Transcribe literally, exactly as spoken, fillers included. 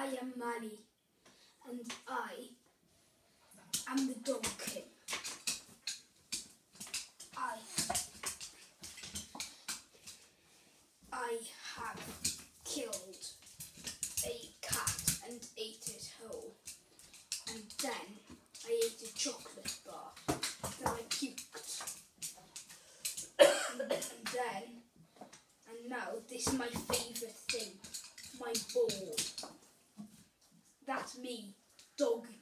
I am Manny, and I am the Dog King. I, I have killed a cat and ate it whole, and then I ate a chocolate bar, then I puked, and then, and now this is my favourite thing, my ball. That's me, Dog